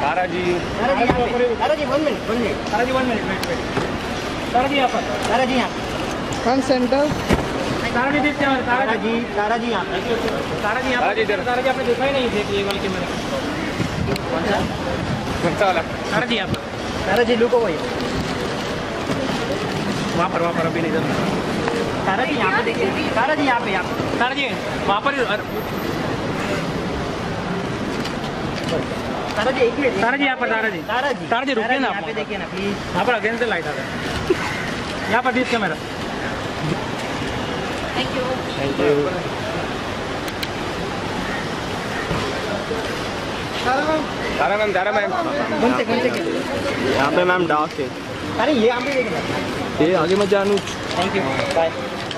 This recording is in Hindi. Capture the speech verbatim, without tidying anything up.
तारा ji Tara ji Tara ji one minute one minute Tara ji one minute wait wait Tara ji यहाँ पर तारा जी यहाँ कौन सेंटर तारा जी देखते हैं तारा जी तारा जी यहाँ तारा जी यहाँ तारा जी तारा जी आपने देखा ही नहीं थे ये वाली कैमरा कौन सा कौन सा वाला तारा जी यहाँ पर तारा जी लुको वही वहाँ पर वहाँ पर अभी नहीं जाता तारा जी यहाँ पे देखिए तारा जी यहाँ पे यहाँ तारा जी वहाँ पर तारा जी एक मिनट तारा जी यहाँ पर तारा जी तारा जी तारा जी रुकिए ना यहाँ पे देखिए ना प्लीज यहाँ पर अगेंस्ट द लाइट आ रहा है यहाँ पर this camera thank you thank you Tara ma'am Tara ma'am कौन से कौन से यहाँ पे मैम डार्क है अरे ये यहाँ पे देखना ये आगे मत जानू थैंक यू बाय